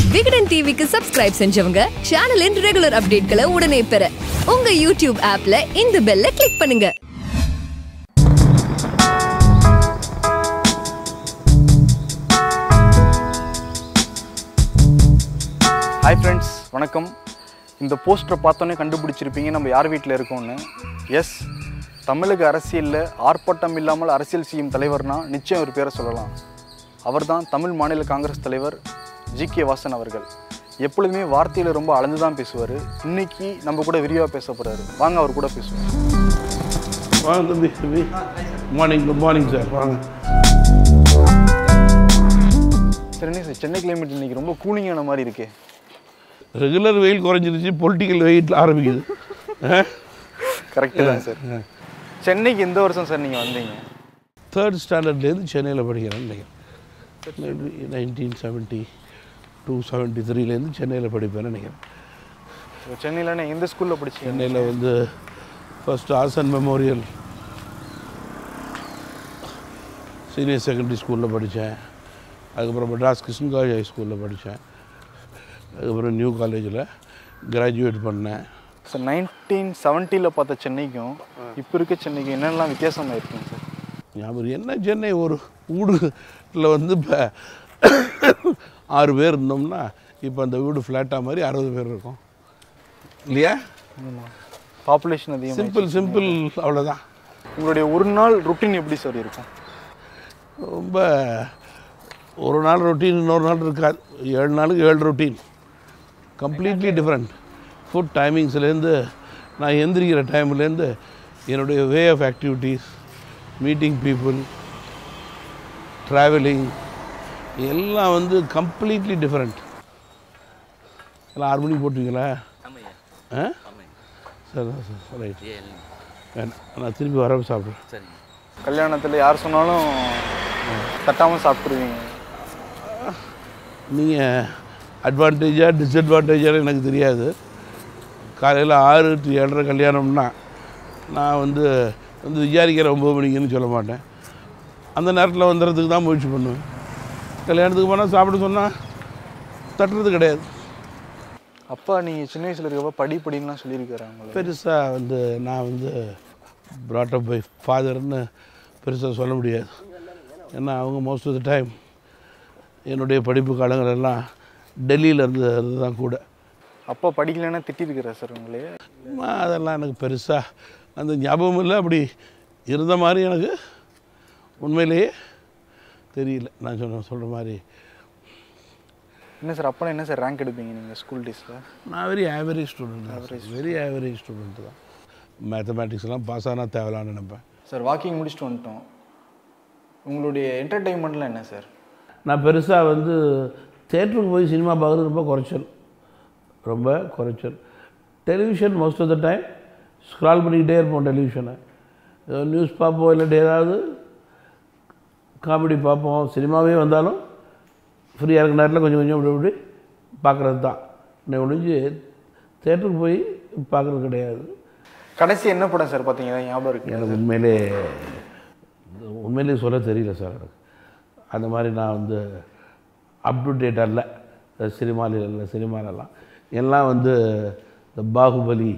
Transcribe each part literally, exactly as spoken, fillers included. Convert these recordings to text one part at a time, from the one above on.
விகடன் டிவிக்கு சப்ஸ்கிரைப் செஞ்சவங்க சேனலின் ரெகுலர் அப்டேட்களை உடனே பெற உங்க யூடியூப் ஆப்ல இந்த பெல்ல கிளிக் பண்ணுங்க. ஹாய் ஃப்ரெண்ட்ஸ், வணக்கம். இந்த போஸ்டரை பார்த்தோன்னே கண்டுபிடிச்சிருப்பீங்க நம்ம யார் வீட்டில் இருக்கோம்னு. எஸ், தமிழக அரசியலில் ஆர்ப்பாட்டம் இல்லாமல் அரசியல் செய்யும் தலைவர்னா நிச்சயம் ஒரு பேரை சொல்லலாம். அவர் தான் தமிழ் மாநில காங்கிரஸ் தலைவர் ஜி கே வாசன் அவர்கள். எப்பொழுதுமே வார்த்தையில் ரொம்ப அளந்து தான் பேசுவார். இன்னைக்கு நம்ம கூட விரிவாக பேச போகிறாரு. வாங்க அவர் கூட பேசுவோம். வாங்க தம்பி. தம்பி மார்னிங். Good morning sir. வாங்க சார். என்ன சார், சென்னை கிளைமேட் இன்னைக்கு ரொம்ப கூலிங்கான மாதிரி இருக்கே. ரெகுலர் வெயில் குறைஞ்சிருச்சு, பொலிட்டிக்கல் வெயில் ஆரம்பிக்குது. கரெக்டு தான் சார். சென்னைக்கு எந்த வருஷம் சார் நீங்கள் வந்தீங்க? தேர்ட் ஸ்டாண்டர்ட்லேருந்து சென்னையில் படிக்கிறேன்னு நினைக்கிறேன். நைன்டீன் செவன்ட்டி டூ செவன்ட்டி த்ரீலேருந்து சென்னையில் படிப்பேன்னு நினைக்கிறேன். சென்னையில் எந்த ஸ்கூலில் படிச்சீங்க? சென்னையில் வந்து first Asan memorial senior secondary ஸ்கூலில் படித்தேன். அதுக்கப்புறம் மெட்ராஸ் கிருஷ்ணகாஜ் ஹை ஸ்கூலில் படித்தேன். அதுக்கப்புறம் நியூ காலேஜில் கிராஜுவேட் பண்ணேன். சார், நைன்டீன் செவன்ட்டியில் பார்த்த சென்னைக்கும் இப்போ இருக்க சென்னைக்கும் என்னென்னலாம் வித்தியாசமாக இருக்குங்க சார்? ஞாபகம் என்ன, சென்னை ஒரு வீடுல வந்து இப்போ ஆறு பேர் இருந்தோம்னா இப்போ அந்த வீடு ஃப்ளாட்டாக மாதிரி அறுபது பேர் இருக்கும் இல்லையா? பாப்புலேஷன் அதிகம். சிம்பிள் சிம்பிள் அவ்வளோதான். உங்களுடைய ஒரு நாள் ருட்டீன் எப்படி சார் இருக்கும்? ரொம்ப ஒரு நாள் ரொட்டீன் இன்னொரு நாள் இருக்காது. ஏழு நாளுக்கு ஏழு ரொட்டீன், கம்ப்ளீட்லி டிஃப்ரெண்ட். ஃபுட் டைமிங்ஸ்லேருந்து நான் எந்திரிக்கிற டைம்லேருந்து என்னுடைய way of activities, meeting people, travelling எல்லாம் வந்து கம்ப்ளீட்லி டிஃப்ரெண்ட். எல்லாம் ஆறு மணிக்கு போட்டுவீங்களா? ஆ சரி சார், ரைட். நான் திருப்பி வர சாப்பிட்றேன். சரி. கல்யாணத்தில் யார் சொன்னாலும் தட்டாமல் சாப்பிட்ருவீங்க. நீங்கள் அட்வான்டேஜாக டிஸ்அட்வான்டேஜாக எனக்கு தெரியாது. காலையில் ஆறு டு ஏழரை கல்யாணம்னா நான் வந்து வந்து விசாரிக்கிற ஒம்பது மணிக்குன்னு சொல்ல மாட்டேன். அந்த நேரத்தில் வந்துடுறதுக்கு தான் முயற்சி பண்ணுவேன். கல்யாணத்துக்கு போனால் சாப்பிட சொன்னால் தட்டுறது கிடையாது. அப்பா நீங்கள் சின்ன வயசில் இருக்கப்போ படி படின்லாம் சொல்லியிருக்கிறாங்க. பெருசாக வந்து நான் வந்து ப்ராட்டப் பை ஃபாதர்னு பெருசாக சொல்ல முடியாது. ஏன்னா அவங்க மோஸ்ட் ஆஃப் த டைம் என்னுடைய படிப்பு காலங்கள் எல்லாம் டெல்லியில் இருந்தது தான் கூட. அப்பா படிக்கலைன்னா திட்டிருக்கிறா சார் உங்களே? அதெல்லாம் எனக்கு பெருசாக அந்த ஞாபகம் இல்லை. அப்படி இருந்த மாதிரி எனக்கு உண்மையிலேயே தெரியல. நான் சொன்ன சொல்கிற மாதிரி. என்ன சார், அப்போலாம் என்ன சார் ரேங்க் எடுப்பீங்க நீங்கள் ஸ்கூல் டேஸில்? நான் very average student. Average very average student தான். மேத்தமேட்டிக்ஸ்லாம் பாஸ் ஆனால் தேவலான்னு நினைப்பேன். சார், வாக்கிங் முடிச்சுட்டு வந்துட்டோம். உங்களுடைய என்டர்டெயின்மெண்ட்லாம் என்ன சார்? நான் பெருசாக வந்து தேட்டருக்கு போய் சினிமா பார்க்குறது ரொம்ப குறைச்சல், ரொம்ப குறைச்சல். Television most of the time scroll பண்ணிக்கிட்டே இருப்போம். டெலிவிஷனை நியூஸ் பார்ப்போம், இல்லாட்டி ஏதாவது காமெடி பார்ப்போம். சினிமாவே வந்தாலும் ஃப்ரீயாக இருக்கிற நேரத்தில் கொஞ்சம் கொஞ்சம் இப்படி இப்படி பார்க்குறது தான். இன்னும் ஒழிஞ்சு தேட்டருக்கு போய் பார்க்குறது கிடையாது. கடைசி என்ன படம் சார் பார்த்தீங்கன்னா ஞாபகம் இருக்குது? எனக்கு உண்மையிலே உண்மையிலே சொல்ல தெரியல சார். எனக்கு அந்த மாதிரி நான் வந்து அப் டு டேட் அல்ல சினிமாவில் இல்லை. சினிமாலெல்லாம் எல்லாம் வந்து இந்த பாகுபலி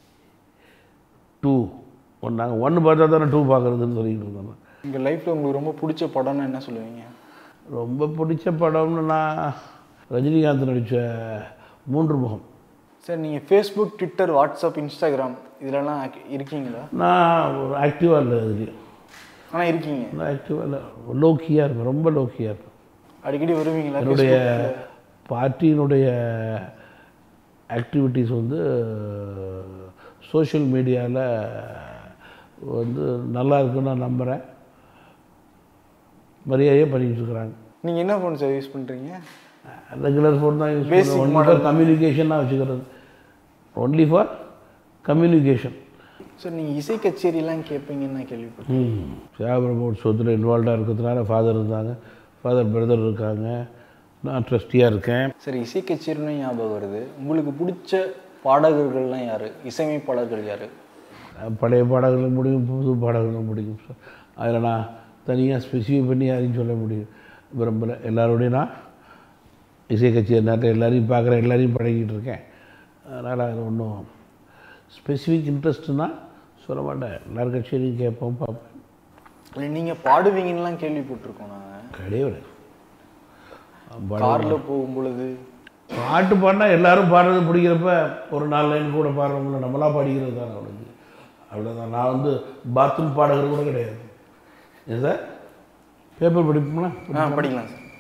டூ ஒன்று நாங்கள் ஒன்று பார்த்தா தானே டூ பார்க்குறதுன்னு சொல்லிக்கிட்டு இருந்தோம். உங்கள் லைஃப்பில் உங்களுக்கு ரொம்ப பிடிச்ச படம்னு என்ன சொல்லுவீங்க? ரொம்ப பிடிச்ச படம்னு நான் ரஜினிகாந்த் நடித்த மூன்று முகம். சார், நீங்கள் ஃபேஸ்புக், ட்விட்டர், வாட்ஸ்அப், இன்ஸ்டாகிராம் இதிலெல்லாம் இருக்கீங்களா? நான் ஒரு ஆக்டிவாக இல்லை இதுலேயும். ஆனால் இருக்கீங்க. நான் ஆக்டிவாக இல்லை, லோக்கியாக இருப்பேன், ரொம்ப லோக்கியாக இருப்பேன். அடிக்கடி வருவீங்களா? என்னுடைய பார்ட்டியினுடைய ஆக்டிவிட்டீஸ் வந்து சோஷியல் மீடியாவில் வந்து நல்லா இருக்குன்னு நான் நம்புகிறேன். மரியாதையே பண்ணிகிட்டு இருக்கிறாங்க. நீங்கள் என்ன ஃபோன் சார் யூஸ் பண்ணுறீங்க? ரெகுலர் ஃபோன் தான் யூஸ் பண்ணுறேன். ஒன்லி ஃபார் கம்யூனிகேஷனாக வச்சுக்கிறது. Only for communication. சார், நீங்கள் இசை கச்சேரிலாம் கேட்பீங்கன்னு நான் கேள்விப்பட்டேன். ம் சேவரமோட் சொத்தில் இன்வால்வாக இருக்கிறதுனால ஃபாதர் இருந்தாங்க, ஃபாதர் பிரதர் இருக்காங்க, நான் ட்ரஸ்டியாக இருக்கேன். சார், இசை கச்சேரின்னு ஞாபகம் வருது. உங்களுக்கு பிடிச்ச பாடகர்கள்லாம் யார்? இசையமைப்பாளர்கள் யார்? பழைய பாடல்களும் முடியும், புது பாடல்களும் முடியும் சார். அதில் நான் தனியாக ஸ்பெசிஃபை பண்ணி யாரையும் சொல்ல முடியும் விரும்பலை. எல்லாரோடையும் நான் இசை கட்சி நேரத்தில் எல்லாரையும் பார்க்குறேன், எல்லாரையும் பழகிட்டு இருக்கேன். அதனால் அது ஒன்றும் ஸ்பெசிஃபிக் இன்ட்ரெஸ்ட்னா சொல்ல மாட்டேன். எல்லார் கட்சியிலையும் கேட்போம், பார்ப்பேன். நீங்கள் பாடுவீங்கன்னுலாம் கேள்விப்பட்டிருக்கோம் நாங்கள். கிடையாது. காரில் போகும் பொழுது பாட்டு பாடினா எல்லோரும் பாடுறது பிடிக்கிறப்ப ஒரு நாலு லைன் கூட பாடுறவங்கள நம்மளாக பாடிக்கிறது தானே அவளுக்கு. அவ்வளோதான். நான் வந்து பாத்ரூம் பாடகர் கூட கிடையாது. ஏன் சார் பேப்பர் படிப்போம்னா? ஆ படிக்கலாம் சார்.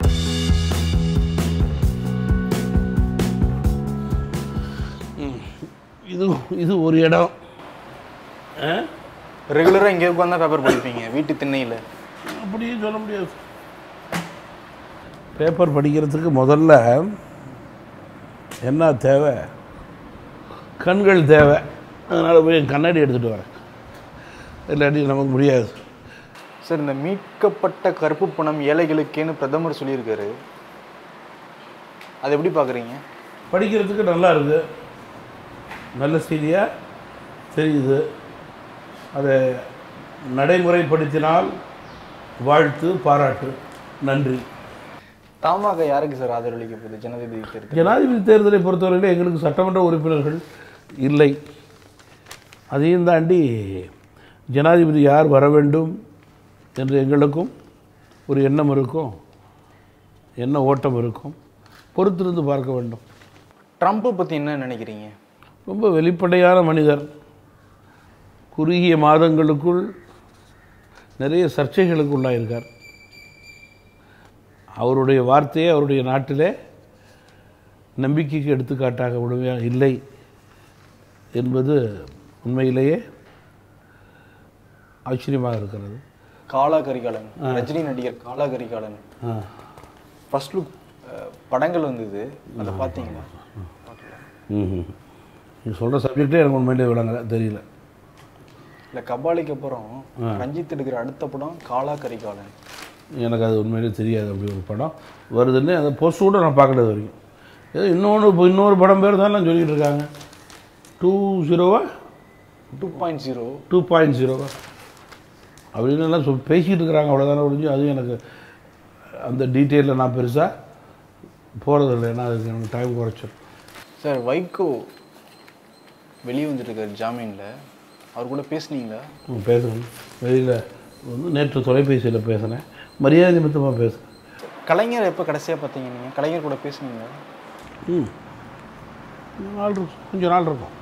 இது இது ஒரு இடம். ரெகுலராக இங்கே உட்காந்து பேப்பர் படிப்பீங்க வீட்டு திண்ணையில்? அப்படியே சொல்ல முடியாது. பேப்பர் படிக்கிறதுக்கு முதல்ல என்ன தேவை? கண்கள் தேவை. அதனால் போய் என் கண்ணாடி எடுத்துகிட்டு வரேன், இல்லாட்டி நமக்கு முடியாது. சார், இந்த மீட்கப்பட்ட கருப்பு பணம் ஏழைகளுக்கேன்னு பிரதமர் சொல்லியிருக்காரு, அதை எப்படி பார்க்குறீங்க? படிக்கிறதுக்கு நல்லா இருக்குது, நல்ல செய்தியாக தெரியுது. அதை நடைமுறைப்படுத்தினால் வாழ்த்து, பாராட்டு, நன்றி. தமாக யாருக்கு சார் ஆதரவளிக்க போகுது ஜனாதிபதி தேர்தல்? ஜனாதிபதி தேர்தலை பொறுத்தவரையில் எங்களுக்கு சட்டமன்ற உறுப்பினர்கள் இல்லை. அதையும் தாண்டி ஜனாதிபதி யார் வர வேண்டும் என்று எங்களுக்கும் ஒரு எண்ணம் இருக்கும், என்ன ஓட்டம் இருக்கும், பொறுத்திருந்து பார்க்க வேண்டும். ட்ரம்ப்பை பற்றி என்ன நினைக்கிறீங்க? ரொம்ப வெளிப்படையான மனிதர். குறுகிய மாதங்களுக்குள் நிறைய சர்ச்சைகளுக்கு உள்ளாயிருக்கார். அவருடைய வார்த்தையை அவருடைய நாட்டிலே நம்பிக்கைக்கு எடுத்துக்காட்டாக விடுவே இல்லை என்பது உண்மையிலேயே ஆச்சரியமாக இருக்கிறது. காலா கரிகாலன், ரஜினி நடிகர் காலா கரிகாலன் ஃபர்ஸ்ட் லுக் படங்கள் வந்தது, அதை பார்த்தீங்களா? ம் நீங்கள் சொல்கிற சப்ஜெக்டே எனக்கு உண்மையிலே விளங்கல, தெரியல. இல்லை, கபாலிக்கு அப்புறம் ரஞ்சித் எடுக்கிற அடுத்த படம் காலா கரிகாலன். எனக்கு அது உண்மையிலே தெரியாது. அப்படி ஒரு படம் வருதுன்னு அந்த போஸ்ட் கூட நான் பார்க்கல வரைக்கும். ஏதோ இன்னொன்று இப்போ இன்னொரு படம் பேர் தான் சொல்லிக்கிட்டு இருக்காங்க. டூ ஜீரோவா two point zero two point ஜீரோவா அப்படின்னு எல்லாம் சொல் பேசிக்கிட்டு இருக்கிறாங்க. அவ்வளோதானே ஒழிஞ்சு அதுவும் எனக்கு அந்த டீட்டெயிலில் நான் பெருசாக போகிறதில்லை. ஏன்னா அதுக்கு எனக்கு டைம் குறைச்சிடும். சார், வைகோ வெளியே வந்துட்டுருக்கார் ஜாமீனில், அவர் கூட பேசுனீங்களா? பேசணும். வெளியில் வந்து நேற்று தொலைபேசியில் பேசினேன், மரியாதை நிமித்தமாக பேசுகிறேன். கலைஞர் எப்போ கடைசியாக பார்த்தீங்க நீங்கள்? கலைஞர் கூட பேசுனீங்களா? ம் நாள் இருக்கும், கொஞ்சம் நாள் இருக்கும்,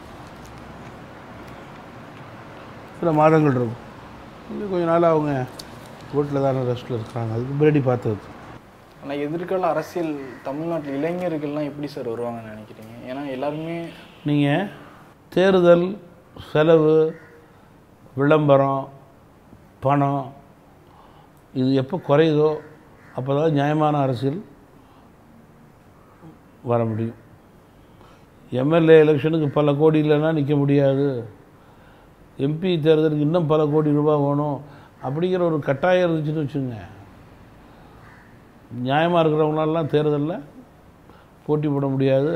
சில மாதங்கள் இருக்கும். இன்னும் கொஞ்ச நாள் அவங்க வீட்டில் தானே ரெஸ்ட்டில் இருக்கிறாங்க. அதுக்கு முன்னாடி பார்த்தது. ஆனால் எதிர்கால அரசியல் தமிழ்நாட்டில் இளைஞர்கள்லாம் எப்படி சார் வருவாங்கன்னு நினைக்கிறீங்க? ஏன்னா எல்லாருமே நீங்கள் தேர்தல் செலவு, விளம்பரம், பணம் இது எப்போ குறையுதோ அப்போ தான் நியாயமான அரசியல் வர முடியும். எம்எல்ஏ எலெக்ஷனுக்கு பல கோடி இல்லைன்னா நிற்க முடியாது. எம்பி தேர்தலுக்கு இன்னும் பல கோடி ரூபாய் வேணும் அப்படிங்கிற ஒரு கட்டாயம் இருந்துச்சுன்னு வச்சுங்க, நியாயமாக இருக்கிறவங்களாலாம் தேர்தலில் போட்டி போட முடியாது,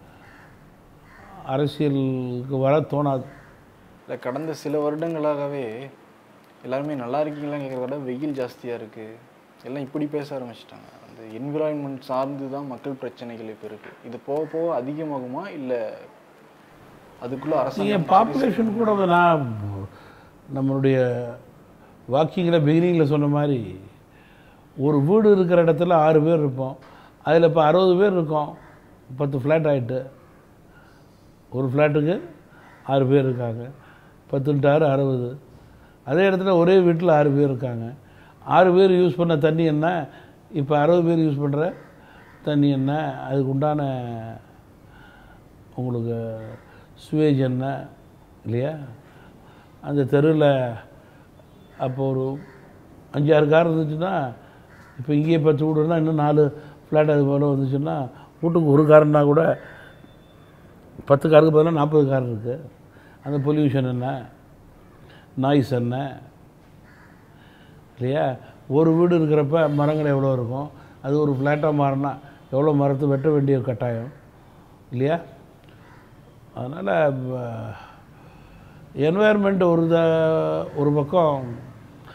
அரசியலுக்கு வர தோணாது. இல்லை, கடந்த சில வருடங்களாகவே எல்லாருமே நல்லா இருக்கீங்களான்னு கேட்குறத விட வெயில் ஜாஸ்தியாக இருக்குது, எல்லாம் இப்படி பேச ஆரம்பிச்சிட்டாங்க. அந்த என்விரான்மெண்ட் சார்ந்து தான் மக்கள் பிரச்சனைகள் இப்போ இருக்குது. இது போக போக அதிகமாகுமா இல்லை அதுக்குள்ளே அரசாங்கம்? பாப்புலேஷன் கூட நான் நம்மளுடைய வாக்கிங்கில் பிகினிங்கில் சொன்ன மாதிரி ஒரு வீடு இருக்கிற இடத்துல ஆறு பேர் இருப்போம், அதில் இப்போ அறுபது பேர் இருக்கோம், பத்து ஃப்ளாட் ஆகிட்டு ஒரு ஃப்ளாட்டுக்கு ஆறு பேர் இருக்காங்க, பத்துன்ட்டு ஆறு அறுபது. அதே இடத்துல ஒரே வீட்டில் ஆறு பேர் இருக்காங்க. ஆறு பேர் யூஸ் பண்ண தண்ணி என்ன, இப்போ அறுபது பேர் யூஸ் பண்ணுற தண்ணி என்ன, அதுக்கு உண்டான உங்களுக்கு சுவேஜ் என்ன இல்லையா? அந்த தெருவில் அப்போ ஒரு அஞ்சாறு கார் இருந்துச்சுன்னா இப்போ இங்கேயே பத்து வீடுனா இன்னும் நாலு ஃப்ளாட் அது போல் வந்துச்சுன்னா வீட்டுக்கு ஒரு காருன்னா கூட பத்து காருக்கு பதிலாக நாற்பது கார் இருக்குது. அந்த பொல்யூஷன் என்ன, நாய்ஸ் என்ன இல்லையா? ஒரு வீடு இருக்கிறப்ப மரங்கள் எவ்வளோ இருக்கும், அது ஒரு ஃப்ளாட்டாக மாறினா எவ்வளோ மரத்தை வெட்ட வேண்டிய கட்டாயம் இல்லையா? அதனால் என்வாயர்மெண்ட் ஒரு த ஒரு பக்கம்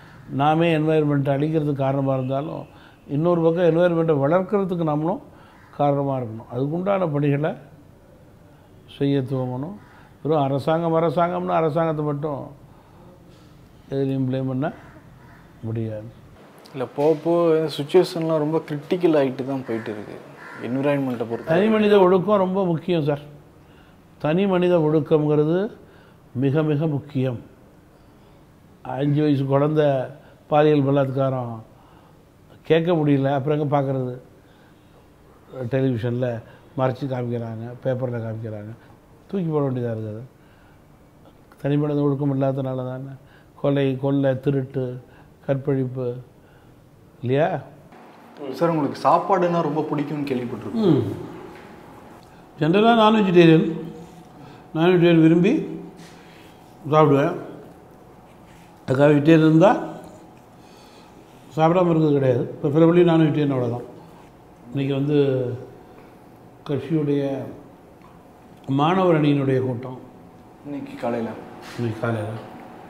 நாமே என்வாயர்மெண்ட்டை அழிக்கிறதுக்கு காரணமாக இருந்தாலும் இன்னொரு பக்கம் என்வாயர்மெண்ட்டை வளர்க்குறதுக்கு நம்மளும் காரணமாக இருக்கணும். அதுக்குண்டான பணிகளை செய்ய துவங்கணும். வெறும் அரசாங்கம் அரசாங்கம்னு அரசாங்கத்தை மட்டும் எதுலையும் ப்ளேம் பண்ண முடியாது. இல்லை போக போக சுச்சுவேஷன்லாம் ரொம்ப கிரிட்டிக்கல் ஆகிட்டு தான் போயிட்டு இருக்குது. என்விரான்மெண்ட்டை பொறுத்து தனி மனித ஒழுக்கம் ரொம்ப முக்கியம் சார். தனி மனித ஒழுக்கம்ங்கிறது மிக மிக முக்கியம். அஞ்சு வயசு குழந்த பாலியல் பலாத்காரம் கேட்க முடியல, அப்புறம் எங்கே பார்க்குறது? டெலிவிஷனில் மறைச்சி காமிக்கிறாங்க, பேப்பரில் காமிக்கிறாங்க, தூக்கி போட வேண்டியதாக இருக்குது. தனி மனித ஒழுக்கம் இல்லாதனால தானே கொலை, கொள்ளை, திருட்டு, கற்பழிப்பு இல்லையா? சார் உங்களுக்கு சாப்பாடுன்னா ரொம்ப பிடிக்கும்னு கேள்விப்பட்டிருக்கோம். ஜென்ரலாக நான் வெஜிடேரியன் நான் வெஜிடேரியன் விரும்பி சாப்பிடுவேன். அதுக்காக வெஜிடேரியன் இருந்தால் சாப்பிடாமல் இருக்கிறது கிடையாது. இப்போ பிறபடி நான் வெஜிடேரியன் அவ்வளோதான். இன்றைக்கி வந்து கட்சியுடைய மாணவர் அணியினுடைய கூட்டம் இன்னைக்கு காலையில் இன்னைக்கு காலையில்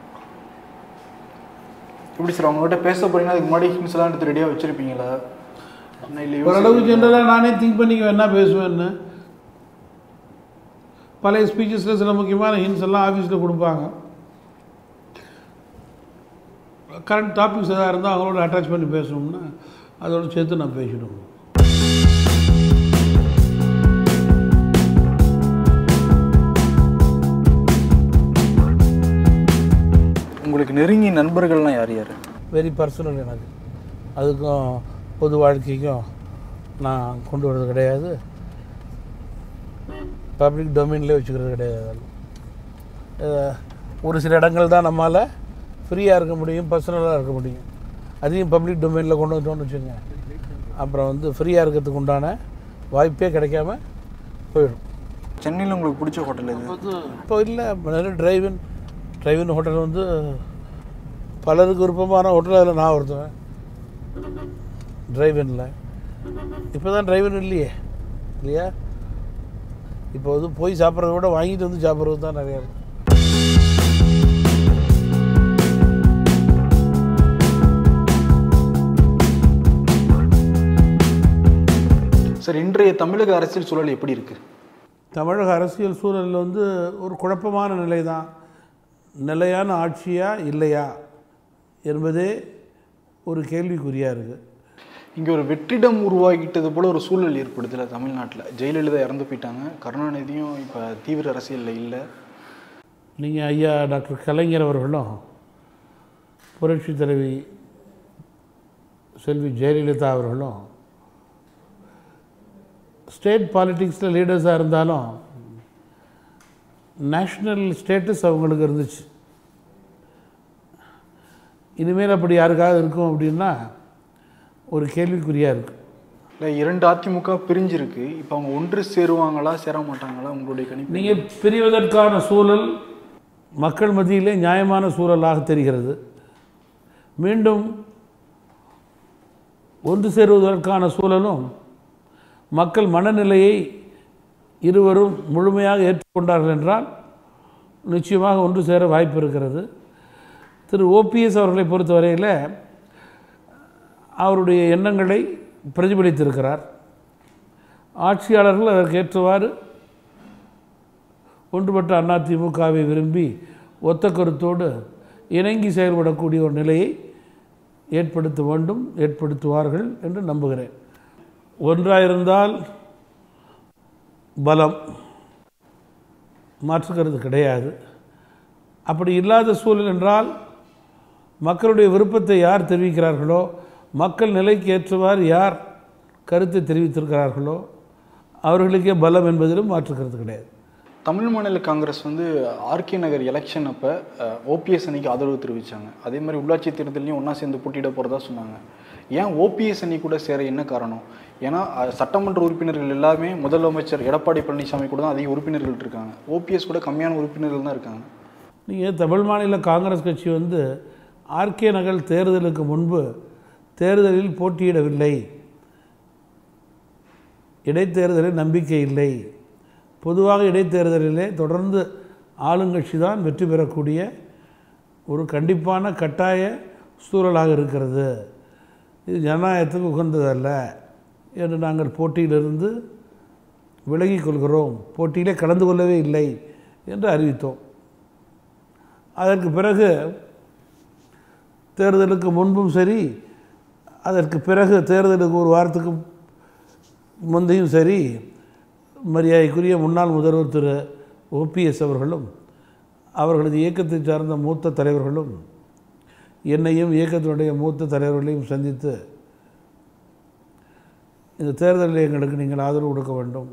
எப்படி சார் அவங்கள்ட்ட பேச போறீங்கன்னா அதுக்கு முன்னாடி ஹிண்ட்ஸ் எல்லாம் எடுத்து ரெடியாக வச்சுருப்பீங்களா? ஓரளவுக்கு ஜென்ரலாக நானே திங்க் பண்ணிக்க என்ன பேசுவேன்னு. பழைய ஸ்பீச்சஸில் சில முக்கியமான ஹிண்ட்ஸ் எல்லாம் ஆஃபீஸில் கொடுப்பாங்க. கரண்ட் டாபிக்ஸ் எதாவது இருந்தால் அவங்களோட அட்டாச் பண்ணி பேசணும்னா அதோடு சேர்த்து நான் பேசிடுவோம். உங்களுக்கு நெருங்கிய நண்பர்கள்லாம் யார் யார்? Very personal. எனக்கு அதுக்கும் பொது வாழ்க்கைக்கும் நான் கொண்டு வர்றது கிடையாது. பப்ளிக் டொமைன்லேயே வச்சுக்கிறது கிடையாது. ஒரு சில இடங்கள் தான் நம்மளால் ஃப்ரீயாக இருக்க முடியும், பர்சனலாக இருக்க முடியும். அதையும் பப்ளிக் டொமைனில் கொண்டு வந்துட்டோன்னு வச்சுங்க, அப்புறம் வந்து ஃப்ரீயாக இருக்கிறதுக்கு உண்டான வாய்ப்பே கிடைக்காம போயிடும். சென்னையில் உங்களுக்கு பிடிச்ச ஹோட்டல் இது? இப்போ இல்லை, நிறைய டிரைவின் டிரைவின் ஹோட்டல் வந்து பலருக்கு விருப்பமான ஹோட்டல். அதில் நான் ஒருத்தவன் டிரைவினில். இப்போ தான் டிரைவின் இல்லையே இல்லையா? இப்போ வந்து போய் சாப்பிட்றத விட வாங்கிட்டு வந்து சாப்பிட்றது தான் நிறையா இருக்கும். சார் இன்றைய தமிழக அரசியல் சூழல் எப்படி இருக்குது? தமிழக அரசியல் சூழலில் வந்து ஒரு குழப்பமான நிலை தான். நிலையான ஆட்சியா இல்லையா என்பதே ஒரு கேள்விக்குறியாக இருக்குது. இங்கே ஒரு வெற்றிடம் உருவாகிட்டது போல் ஒரு சூழல் ஏற்படுதுல தமிழ்நாட்டில். ஜெயலலிதா இறந்து போயிட்டாங்க, கருணாநிதியும் இப்போ தீவிர அரசியலில் இல்லை. நீங்கள் ஐயா டாக்டர் கலைஞர் அவர்களும் புரட்சி தலைவி செல்வி ஜெயலலிதா அவர்களும் ஸ்டேட் பாலிட்டிக்ஸில் லீடர்ஸாக இருந்தாலும் நேஷ்னல் ஸ்டேட்டஸ் அவங்களுக்கு இருந்துச்சு. இனிமேல் அப்படி யாருக்காவது இருக்கும் அப்படின்னா ஒரு கேள்விக்குறியாக இருக்குது. இல்லை, இரண்டு அதிமுக பிரிஞ்சிருக்கு. இப்போ அவங்க ஒன்று சேருவாங்களா சேர மாட்டாங்களா உங்களுடைய கணிப்பு? நீங்கள் பிரிவதற்கான சூழல் மக்கள் மத்தியிலே நியாயமான சூழலாக தெரிகிறது. மீண்டும் ஒன்று சேருவதற்கான சூழலும் மக்கள் மனநிலையை இருவரும் முழுமையாக ஏற்றுக்கொண்டார்கள் என்றால் நிச்சயமாக ஒன்று சேர வாய்ப்பு இருக்கிறது. திரு ஓபிஎஸ் அவர்களை பொறுத்தவரையில் அவருடைய எண்ணங்களை பிரதிபலித்திருக்கிறார். ஆட்சியாளர்கள் அதற்கேற்றவாறு ஒன்றுபட்ட அதிமுகவை விரும்பி ஒத்த கருத்தோடு இணங்கி செயல்படக்கூடிய ஒரு நிலையை ஏற்படுத்த வேண்டும், ஏற்படுத்துவார்கள் என்று நம்புகிறேன். ஒன்றாயிருந்தால் பலம், மாற்றுக்கிறது கிடையாது. அப்படி இல்லாத சூழல் என்றால் மக்களுடைய விருப்பத்தை யார் தெரிவிக்கிறார்களோ, மக்கள் நிலைக்கு ஏற்றவாறு யார் கருத்தை தெரிவித்திருக்கிறார்களோ அவர்களுக்கே பலம் என்பதிலும் மாற்றுக்கிறது கிடையாது. தமிழ் மாநில காங்கிரஸ் வந்து ஆர்கே நகர் எலெக்ஷன் அப்போ ஓபிஎஸ் அணிக்கு ஆதரவு தெரிவித்தாங்க. அதே மாதிரி உள்ளாட்சி தேர்தலையும் ஒன்றா சேர்ந்து போட்டியிட போகிறதா சொன்னாங்க. ஏன் ஓபிஎஸ் அணி கூட சேர என்ன காரணம்? ஏன்னா சட்டமன்ற உறுப்பினர்கள் எல்லாமே முதலமைச்சர் எடப்பாடி பழனிசாமி கூட தான் அதிக உறுப்பினர்கள் இருக்காங்க. ஓபிஎஸ் கூட கம்மியான உறுப்பினர்கள் தான் இருக்காங்க. நீங்கள் தமிழ் மாநில காங்கிரஸ் கட்சி வந்து ஆர்கே நகர் தேர்தலுக்கு முன்பு தேர்தலில் போட்டியிடவில்லை. இடைத்தேர்தலில் நம்பிக்கை இல்லை. பொதுவாக இடைத்தேர்தலிலே தொடர்ந்து ஆளுங்கட்சி தான் வெற்றி பெறக்கூடிய ஒரு கண்டிப்பான கட்டாய சூழலாக இருக்கிறது. இது ஜனநாயகத்துக்கு உகந்ததல்ல என்று நாங்கள் போட்டியிலிருந்து விலகிக் கொள்கிறோம், போட்டியிலே கலந்து கொள்ளவே இல்லை என்று அறிவித்தோம். அதற்கு பிறகு தேர்தலுக்கு முன்பும் சரி, அதற்கு பிறகு தேர்தலுக்கு ஒரு வாரத்துக்கு முந்தையும் சரி, மரியாதைக்குரிய முன்னாள் முதல்வர் திரு ஓபிஎஸ் அவர்களும் அவர்களது இயக்கத்தை சார்ந்த மூத்த தலைவர்களும் என்னையும் இயக்கத்தினுடைய மூத்த தலைவர்களையும் சந்தித்து இந்த தேர்தலில் எங்களுக்கு நீங்கள் ஆதரவு கொடுக்க வேண்டும்,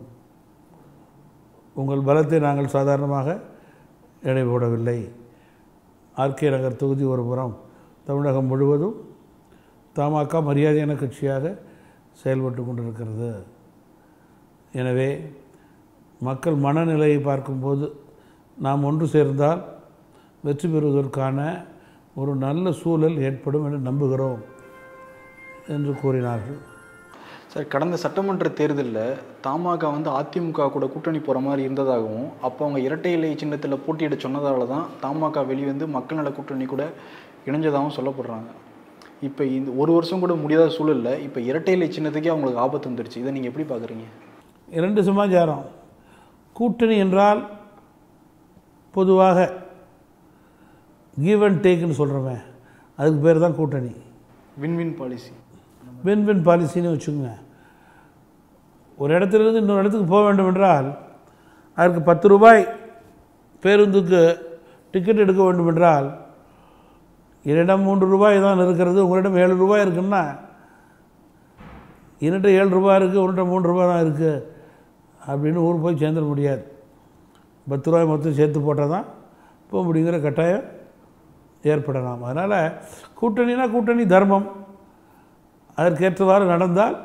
உங்கள் பலத்தை நாங்கள் சாதாரணமாக எடை போடவில்லை, ஆர்கே நகர் தொகுதி ஒரு புறம் தமிழகம் முழுவதும் தமாக மரியாதையான கட்சியாக செயல்பட்டு கொண்டிருக்கிறது. எனவே மக்கள் மனநிலையை பார்க்கும்போது நாம் ஒன்று சேர்ந்தால் வெற்றி பெறுவதற்கான ஒரு நல்ல சூழல் ஏற்படும் என்று நம்புகிறோம் என்று கூறினார்கள். சார், கடந்த சட்டமன்ற தேர்தலில் தமாக வந்து அதிமுக கூட கூட்டணி போகிற மாதிரி இருந்ததாகவும், அப்போ அவங்க இரட்டை இலை சின்னத்தில் போட்டியிட சொன்னதால தான் தமாக வெளிவந்து மக்கள் நல கூட்டணி கூட இணைஞ்சதாகவும் சொல்லப்படுறாங்க. இப்போ இந்த ஒரு வருஷம் கூட முடியாத சூழலில் இப்போ இரட்டை இலை சின்னத்துக்கே அவங்களுக்கு ஆபத்து வந்துடுச்சு. இதை நீங்கள் எப்படி பார்க்குறீங்க? இரண்டு சமாச்சாரம். கூட்டணி என்றால் பொதுவாக கிவ் அண்ட் டேக்குன்னு சொல்கிறவன், அதுக்கு பேர் தான் கூட்டணி. வின்வின் பாலிசி வின்வின் பாலிசின்னு வச்சுக்கோங்க. ஒரு இடத்துலேருந்து இன்னொரு இடத்துக்கு போக வேண்டும் என்றால் அதற்கு பத்து ரூபாய் பேருந்துக்கு டிக்கெட் எடுக்க வேண்டும் என்றால் என்னிடம் மூன்று ரூபாய் தான் இருக்கிறது, உங்களிடம் ஏழு ரூபாய் இருக்குன்னா என்னிட்ட ஏழு ரூபாய் இருக்குது, உங்கள்கிட்ட மூன்று ரூபாய் தான் இருக்குது அப்படின்னு ஊர் போய் சேர்ந்துட முடியாது. பத்து ரூபாய் மொத்தம் சேர்த்து போட்டால் தான் போக முடியுங்கிற கட்டாயம் ஏற்படலாம். அதனால் கூட்டணினா கூட்டணி தர்மம், அதற்கேற்றவாறு நடந்தால்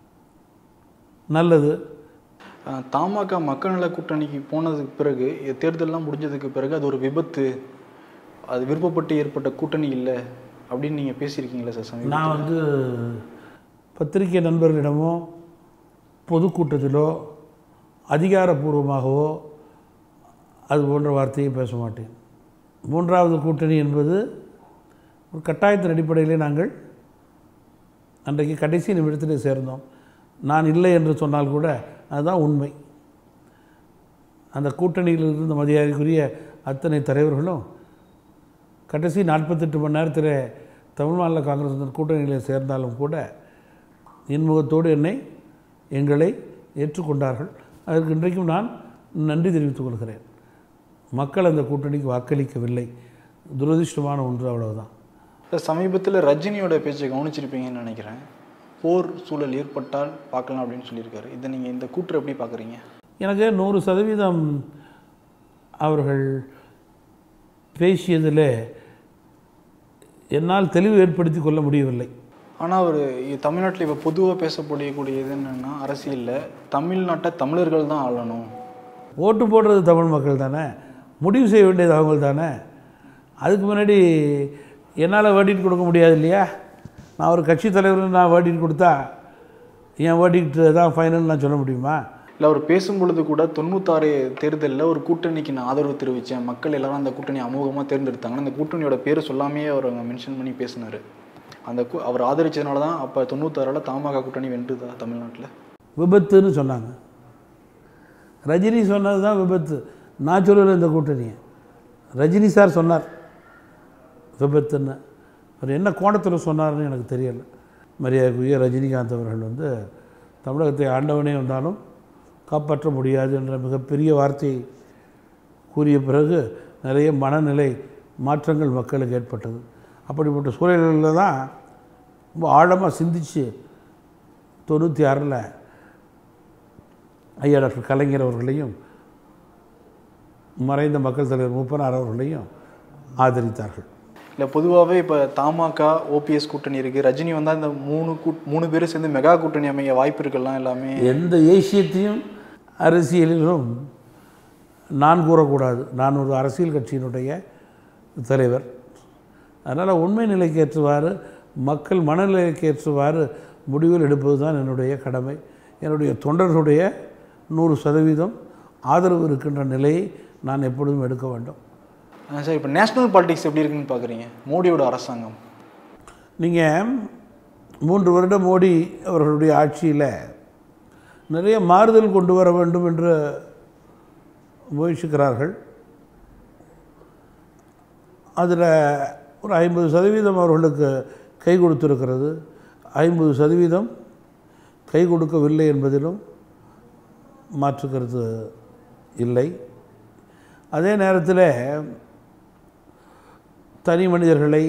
நல்லது. தமாக மக்கள் நல கூட்டணிக்கு போனதுக்கு பிறகு, தேர்தலெலாம் முடிஞ்சதுக்கு பிறகு அது ஒரு விபத்து, அது விருப்பப்பட்டு ஏற்பட்ட கூட்டணி இல்லை அப்படின்னு நீங்கள் பேசியிருக்கீங்களா சார்? நான் வந்து பத்திரிகை நண்பர்களிடமோ பொதுக்கூட்டத்திலோ அதிகாரப்பூர்வமாகவோ அது போன்ற வார்த்தையை பேச மாட்டேன். மூன்றாவது கூட்டணி என்பது ஒரு கட்டாயத்தின் அடிப்படையிலே நாங்கள் அன்றைக்கு கடைசி நிமிடத்தில் சேர்ந்தோம். நான் இல்லை என்று சொன்னால் கூட அதுதான் உண்மை. அந்த கூட்டணியில் இருந்த மரியாதைக்குரிய அத்தனை தலைவர்களும் கடைசி நாற்பத்தெட்டு மணி நேரத்தில் தமிழ் மாநில காங்கிரஸ் கூட்டணியில் சேர்ந்தாலும் கூட இன்முகத்தோடு என்னை எங்களை ஏற்றுக்கொண்டார்கள். அதற்கு இன்றைக்கும் நான் நன்றி தெரிவித்துக் கொள்கிறேன். மக்கள் அந்த கூட்டணிக்கு வாக்களிக்கவில்லை, துரதிருஷ்டமான ஒன்று, அவ்வளவுதான். சமீபத்தில் ரஜினியோட பேச்சை கவனிச்சிருப்பீங்கன்னு நினைக்கிறேன். போர் சூழல் ஏற்பட்டால் பார்க்கலாம் அப்படின்னு சொல்லியிருக்காரு. இதை நீங்கள் இந்த கூற்று எப்படி பார்க்குறீங்க? எனக்கு நூறு சதவீதம் அவர்கள் பேசியதில் என்னால் தெளிவு ஏற்படுத்தி கொள்ள முடியவில்லை. ஆனால் அவர் தமிழ்நாட்டில் இப்போ பொதுவாக பேசப்படக்கூடியது என்னென்னா, அரசியலில் தமிழ்நாட்டை தமிழர்கள் தான் ஆளணும், ஓட்டு போடுறது தமிழ் மக்கள் தானே, முடிவு செய்ய வேண்டியது அவங்க தானே. அதுக்கு முன்னாடி என்னால் வேர்டிட் கொடுக்க முடியாது இல்லையா? நான் ஒரு கட்சி தலைவர், நான் வேர்டிட் கொடுத்தா என் வேர்டிட் தான் ஃபைனல் நான் சொல்ல முடியுமா? இல்லை, அவர் பேசும்பொழுது கூட தொண்ணூத்தாறு தேர்தலில் ஒரு கூட்டணிக்கு நான் ஆதரவு தெரிவித்தேன், மக்கள் எல்லாரும் அந்த கூட்டணி அமோகமாக தேர்ந்தெடுத்தாங்க, அந்த கூட்டணியோட பேர் சொல்லாமே அவர் அவங்க மென்ஷன் பண்ணி பேசினார். அந்த அவர் ஆதரித்ததுனால தான் அப்போ தொண்ணூத்தாறில் தமாக கூட்டணி வென்றுதா தமிழ்நாட்டில்? விபத்துன்னு சொன்னாங்க. ரஜினி சொன்னது தான் விபத்து, நான் சொல்லலை இந்த கூட்டணியை. ரஜினி சார் சொன்னார் விபத்துன்னு. அவர் என்ன கோணத்தில் சொன்னார்னு எனக்கு தெரியலை. மரியாதைக்குரிய ரஜினிகாந்த் அவர்கள் வந்து தமிழகத்தை ஆண்டவனே வந்தாலும் காப்பாற்ற முடியாது என்ற மிகப்பெரிய வார்த்தையை கூறிய பிறகு நிறைய மனநிலை மாற்றங்கள் மக்களுக்கு ஏற்பட்டது. அப்படிப்பட்ட சூழல்களில் தான் ரொம்ப ஆழமாக சிந்தித்து தொண்ணூற்றி ஆறில் ஐயா டாக்டர் கலைஞர் அவர்களையும் மறைந்த மக்கள் தலைவர் மூப்பனார் அவர்களையும் ஆதரித்தார்கள். இல்லை, பொதுவாகவே இப்போ தமாக ஓபிஎஸ் கூட்டணி இருக்குது, ரஜினி வந்தால் இந்த மூணு கூ மூணு பேரும் சேர்ந்து மெகா கூட்டணி அமைய வாய்ப்பு இருக்கலாம். எல்லாமே எந்த ஏசியத்தையும் அரசியலிலும் நான் கூறக்கூடாது. நான் ஒரு அரசியல் கட்சியினுடைய தலைவர். அதனால் உண்மை நிலைக்கு ஏற்றவாறு, மக்கள் மனநிலைக்கு ஏற்றவாறு முடிவுகள் எடுப்பது தான் என்னுடைய கடமை. என்னுடைய தொண்டர்களுடைய நூறு சதவீதம் ஆதரவு இருக்கின்ற நிலையை நான் எப்பொழுதும் எடுக்க வேண்டும். சார், இப்போ நேஷ்னல் பாலிடிக்ஸ் எப்படி இருக்குன்னு பார்க்குறீங்க? மோடியோட அரசாங்கம், நீங்கள் மூன்று வருடம் மோடி அவர்களுடைய ஆட்சியில் நிறைய மாறுதல் கொண்டு வர வேண்டும் என்று முயற்சிக்கிறார்கள். அதில் ஒரு ஐம்பது சதவீதம் அவர்களுக்கு கை கொடுத்திருக்கிறது. ஐம்பது சதவீதம் கை கொடுக்கவில்லை என்பதிலும் மாற்றுக்கிறது இல்லை. அதே நேரத்தில் தனி மனிதர்களை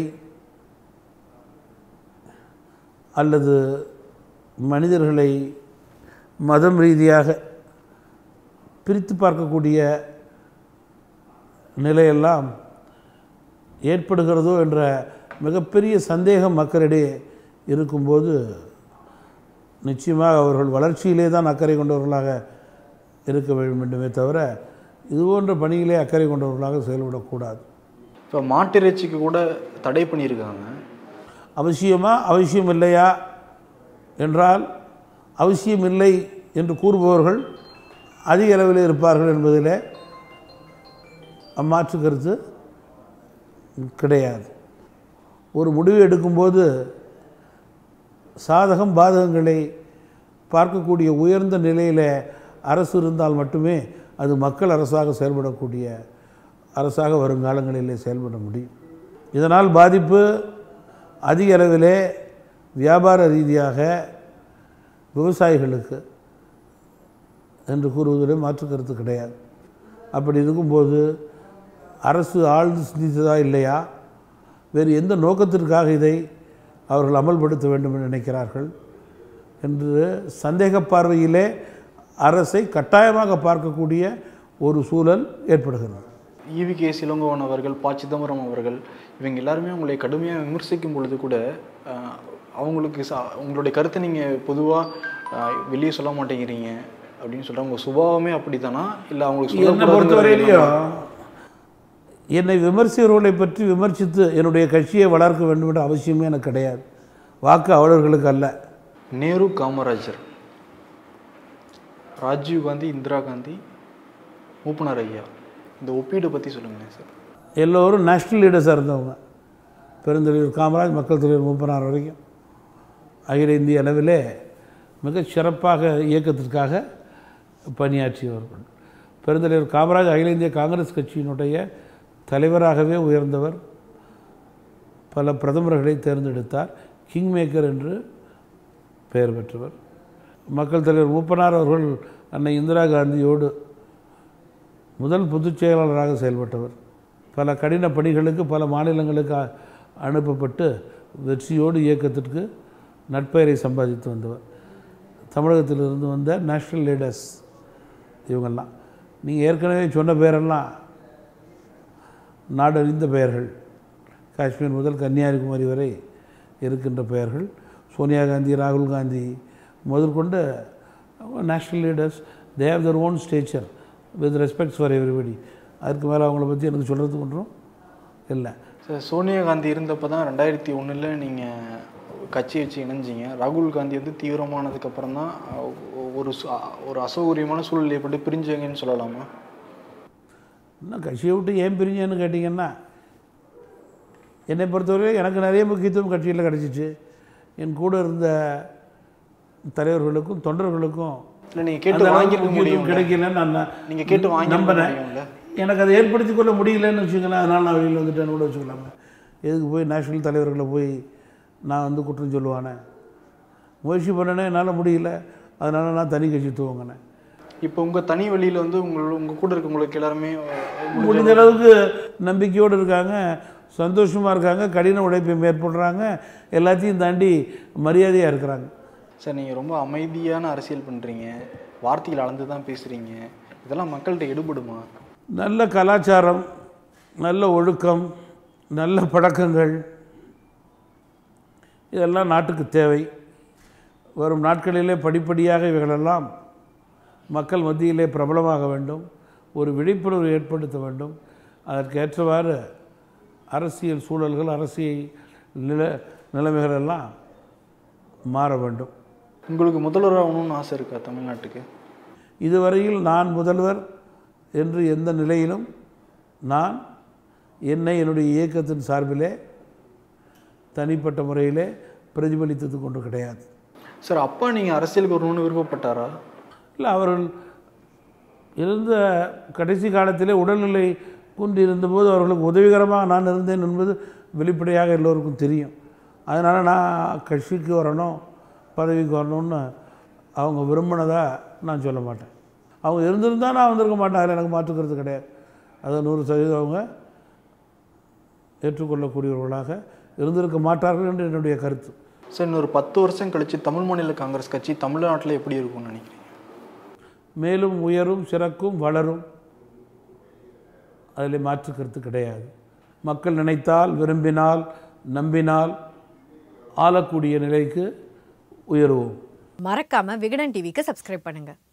அல்லது மனிதர்களை மதம் ரீதியாக பிரித்து பார்க்கக்கூடிய நிலையெல்லாம் ஏற்படுகிறதோ என்ற மிகப்பெரிய சந்தேகம் மக்களிடையே இருக்கும்போது நிச்சயமாக அவர்கள் வளர்ச்சியிலே தான் அக்கறை கொண்டவர்களாக இருக்க வேண்டுமே தவிர இது போன்ற பணிகளே அக்கறை கொண்டவர்களாக செயல்படக்கூடாது. இப்போ மாட்டிறைச்சிக்கு கூட தடை பண்ணியிருக்காங்க. அவசியமா அவசியம் இல்லையா என்றால் அவசியம் இல்லை என்று கூறுபவர்கள் அதிக அளவில் இருப்பார்கள் என்பதில் மாற்று கருத்து கிடையாது. ஒரு முடிவு எடுக்கும்போது சாதகம் பாதகங்களை பார்க்கக்கூடிய உயர்ந்த நிலையில் அரசு இருந்தால் மட்டுமே அது மக்கள் அரசாக செயல்படக்கூடிய அரசாக வருங்காலங்களிலே செயல்பட முடியும். இதனால் பாதிப்பு அதிக அளவிலே வியாபார ரீதியாக விவசாயிகளுக்கு என்று கூறுவதில் மாற்று கருத்து கிடையாது. அப்படி இருக்கும்போது அரசு ஆழ்ந்து சிந்தித்ததா இல்லையா, வேறு எந்த நோக்கத்திற்காக இதை அவர்கள் அமல்படுத்த வேண்டும் என்று நினைக்கிறார்கள் என்று சந்தேக பார்வையிலே அரசை கட்டாயமாக பார்க்கக்கூடிய ஒரு சூழல் ஏற்படுகிறது. ஈவி கே இளங்கோவன் அவர்கள், ப சிதம்பரம் அவர்கள் இவங்க எல்லாருமே உங்களை கடுமையாக விமர்சிக்கும் பொழுது கூட அவங்களுக்கு ச உங்களுடைய கருத்தை நீங்கள் பொதுவாக வெளியே சொல்ல மாட்டேங்கிறீங்க அப்படின்னு சொல்கிறாங்க. உங்கள் சுபாவமே அப்படி தானா இல்லை அவங்களுக்கு என்னை பொறுத்தவரையிலையும் என்னை விமர்சிக்கிறவர்களை பற்றி விமர்சித்து என்னுடைய கட்சியை வளர்க்க வேண்டும் என்ற அவசியமே எனக்கு கிடையாது. வாக்கு அவர்களுக்கு அல்ல. நேரு, காமராஜர், ராஜீவ் காந்தி, இந்திரா காந்தி, மூப்பனார் ஐயா, இந்த ஒப்பீடை பற்றி சொல்லுங்களேன் சார். எல்லோரும் நேஷ்னல் லீடர்ஸாக இருந்தவங்க. பெருந்தலைவர் காமராஜ், மக்கள் தலைவர் மூப்பனார் வரைக்கும் அகில இந்திய அளவிலே மிக சிறப்பாக இயக்கத்திற்காக பணியாற்றியவர்கள். பெருந்தலைவர் காமராஜ் அகில இந்திய காங்கிரஸ் கட்சியினுடைய தலைவராகவே உயர்ந்தவர். பல பிரதமர்களை தேர்ந்தெடுத்தார். கிங் மேக்கர் என்று பெயர் பெற்றவர். மக்கள் தலைவர் மூப்பனார் அவர்கள் அன்னை இந்திரா காந்தியோடு முதல் பொதுச் செயலாளராக செயல்பட்டவர். பல கடின பணிகளுக்கு பல மாநிலங்களுக்கு அனுப்பப்பட்டு வெற்றியோடு இயக்கத்திற்கு நட்பெயரை சம்பாதித்து வந்தவர். தமிழகத்திலிருந்து வந்த நேஷ்னல் லீடர்ஸ் இவங்கெல்லாம் நீங்கள் ஏற்கனவே சொன்ன பேரெல்லாம் நாடறிந்த பெயர்கள். காஷ்மீர் முதல் கன்னியாகுமரி வரை இருக்கின்ற பெயர்கள். சோனியா காந்தி, ராகுல் காந்தி முதற்கொண்டு national leaders. They have their own stature with respects for everybody. அதுக்கு மேலே அவங்கள பற்றி எனக்கு சொல்கிறதுக்கு ஒன்றும் இல்லை. சார், சோனியா காந்தி இருந்தப்போ தான் ரெண்டாயிரத்தி ஒன்றில் நீங்கள் கட்சி வச்சு இணைஞ்சிங்க. ராகுல் காந்தி வந்து தீவிரமானதுக்கப்புறம் தான் ஒரு ஒரு அசௌகரியமான சூழ்நிலை ஏற்பட்டு பிரிஞ்சுங்கன்னு சொல்லலாமா? இன்னும் கட்சியை விட்டு ஏன் பிரிஞ்சேன்னு கேட்டிங்கன்னா, என்னை பொறுத்தவரை எனக்கு நிறைய முக்கியத்துவம் கட்சியில் கிடச்சிச்சு. என் கூட இருந்த தலைவர்களுக்கும் தொண்டர்களுக்கும் இல்லை நீங்கள் கேட்டு வாங்கியிருக்க முடியும் கிடைக்கலன்னு நான் நீங்கள் கேட்டு வாங்கி நம்பினேன். எனக்கு அதை ஏற்படுத்தி கொள்ள முடியலன்னு வச்சுக்கலாம். அதனால் நான் வெளியில் வந்துட்டேன்னு கூட வச்சுக்கலாமே. எதுக்கு போய் நேஷ்னல் தலைவர்களை போய் நான் வந்து குற்றம் சொல்லுவானே. முயற்சி பண்ணனே என்னால் முடியல. அதனால் நான் தனி கட்சி துவங்கினேன். இப்போ உங்கள் தனி வழியில் வந்து உங்கள் உங்கள் கூட இருக்கவங்களுக்கு எல்லாருமே முடிஞ்ச அளவுக்கு நம்பிக்கையோடு இருக்காங்க, சந்தோஷமாக இருக்காங்க, கடின உழைப்பை மேற்கொள்கிறாங்க, எல்லாத்தையும் தாண்டி மரியாதையாக இருக்கிறாங்க. சார், நீங்கள் ரொம்ப அமைதியான அரசியல் பண்ணுறீங்க, வார்த்தைகள் அளந்து தான் பேசுகிறீங்க. இதெல்லாம் மக்கள்கிட்ட எடுபடுமா? நல்ல கலாச்சாரம், நல்ல ஒழுக்கம், நல்ல பழக்கங்கள் இதெல்லாம் நாட்டுக்கு தேவை. வரும் நாட்களிலே படிப்படியாக இவைகளெல்லாம் மக்கள் மத்தியிலே பிரபலமாக வேண்டும். ஒரு விழிப்புணர்வு ஏற்படுத்த வேண்டும். அதற்கேற்றவாறு அரசியல் சூழல்கள், அரசியல் நில நிலைமைகள் எல்லாம் மாற வேண்டும். உங்களுக்கு முதல்வர் ஆகணும்னு ஆசை இருக்கா தமிழ்நாட்டுக்கு? இதுவரையில் நான் முதல்வர் என்று எந்த நிலையிலும் நான் என்னை என்னுடைய இயக்கத்தின் சார்பிலே தனிப்பட்ட முறையிலே பிரதிபலித்தது கொண்டு கிடையாது. சார் அப்பா நீங்கள் அரசியலுக்கு வரணும்னு விருப்பப்பட்டாரா? இல்லை, அவர்கள் இருந்த கடைசி காலத்திலே உடல்நிலை குன்றி இருந்தபோது அவர்களுக்கு உதவிகரமாக நான் இருந்தேன் என்பது வெளிப்படையாக எல்லோருக்கும் தெரியும். அதனால் நான் கட்சிக்கு வரணும், பதவிக்கு வரணும்னு அவங்க விரும்பினதாக நான் சொல்ல மாட்டேன். அவங்க இருந்திருந்தால் நான் வந்திருக்க மாட்டேன், அதில் எனக்கு மாற்றுக்கிறது கிடையாது. அதை நூறு சதவீதம் அவங்க ஏற்றுக்கொள்ளக்கூடியவர்களாக இருந்திருக்க மாட்டார்கள் என்று என்னுடைய கருத்து. சார் இன்னொரு பத்து வருஷம் கழித்து தமிழ் மாநில காங்கிரஸ் கட்சி தமிழ்நாட்டில் எப்படி இருக்கும்னு நினைக்கிறீங்க? மேலும் உயரும், சிறக்கும், வளரும். அதில் மாற்று கருத்து கிடையாது. மக்கள் நினைத்தால், விரும்பினால், நம்பினால் ஆளக்கூடிய நிலைக்கு உயர்வோம். மறக்காம விகடன் டிவிக்கு சப்ஸ்கிரைப் பண்ணுங்க.